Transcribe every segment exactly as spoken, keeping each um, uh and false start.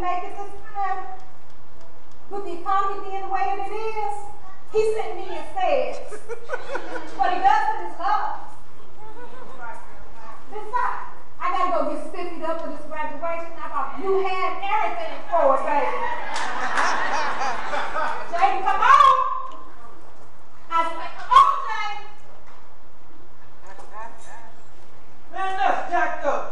make it this time. With the economy being the way that it is, he sent me instead. What he does with his love. Besides, I gotta go get spiffied up for this graduation. I got new hair and everything for it, baby. Jay, come on. I said, oh, Jay. Man, that's jacked up.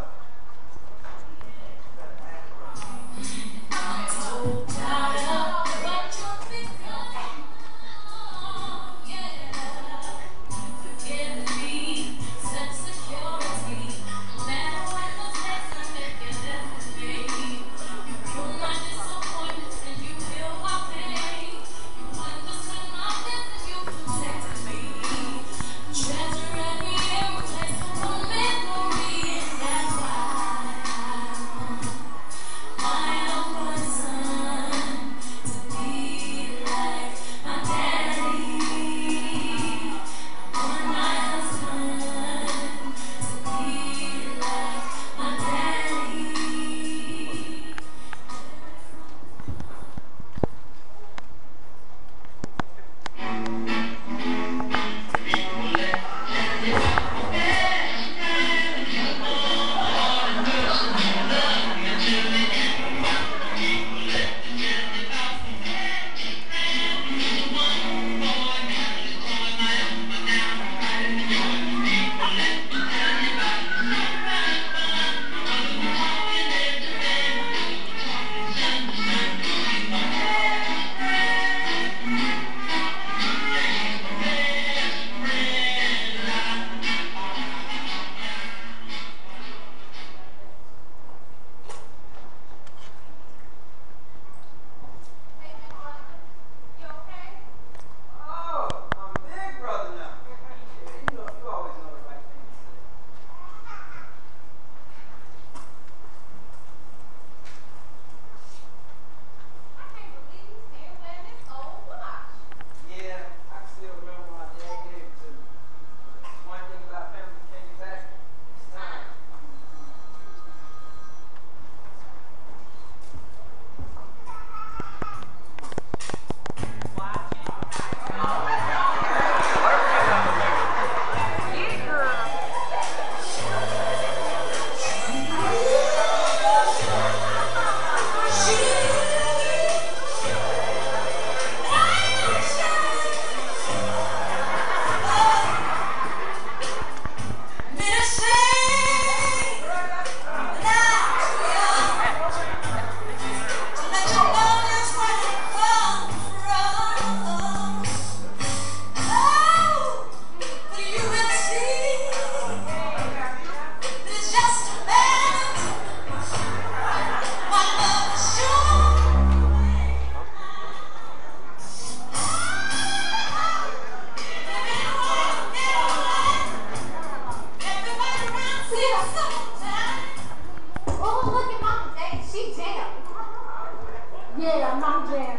Yeah, Mom Jan.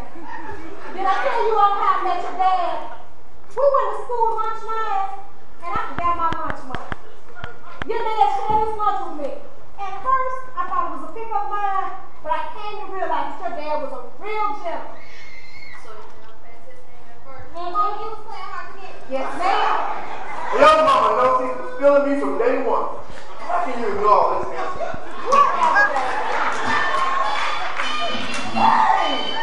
Did I tell you all how I met your dad? We went to school lunch last, and I forgot my lunch money. Your dad shared his lunch with me. At first, I thought it was a pickup line, but I came to realize that your dad was a real gentleman. So you didn't pass his name at first? Mm-hmm. Oh, he was playing hard to get. Yes, ma'am. Your mama knows he was feeling me from day one. How can you ignore all this answer? Hey!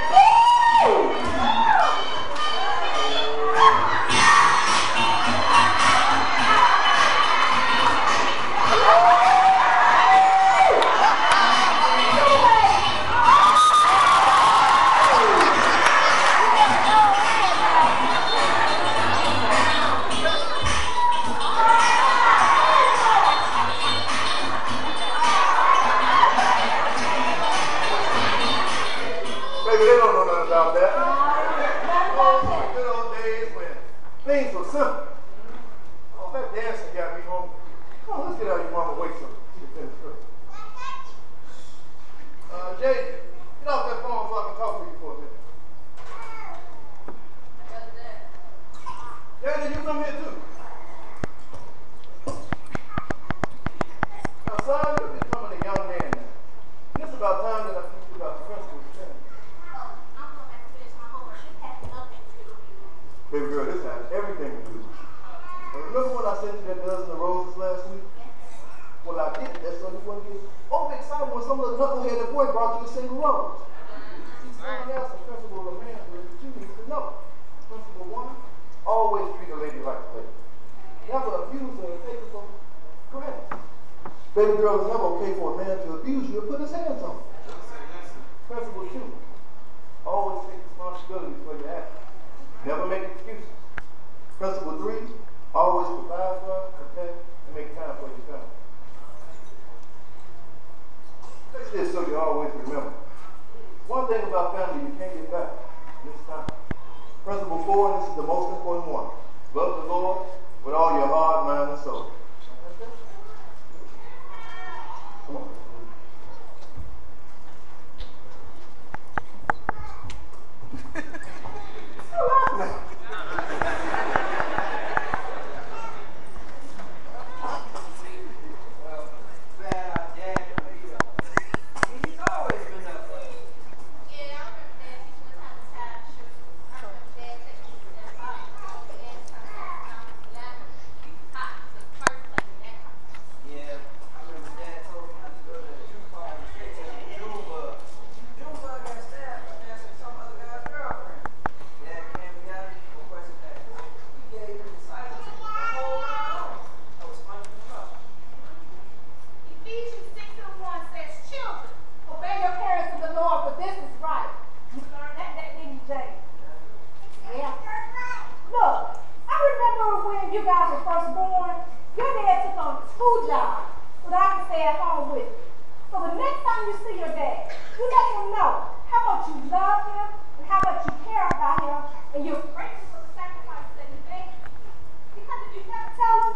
Baby, they don't know nothing about that. Oh, the good old days when things were simple. Oh, that dancing got me home. Come on, let's get out of your mama wait some. She can finish first. Uh, Jay, get off that phone so I can talk to you for a minute. Jay, you come here too. Now, son, you're becoming a young man now. And it's about time that I teach you about the principles girl, this has everything to do with you. And remember when I sent you that dozen of roses last week? Well, I did that so you wouldn't get overexcited when some little knuckleheaded boy brought you a single rose. See, someone else, a principal of manhood, that you need to know. Principle one, always treat a lady like a lady. Never abuse her and take her for granted. Baby girl, it's never okay for a man to abuse you and put his hands on you. Principle two, always take responsibility for your actions. Never make excuses. Principle three, always provide for, protect, and make time for your family. Take this so you always remember. One thing about family you can't get back, and it's time. Principle four, and this is the most important one. Love the Lord with all your heart, mind, and soul. Come on.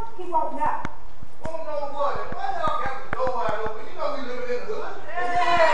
Yeah.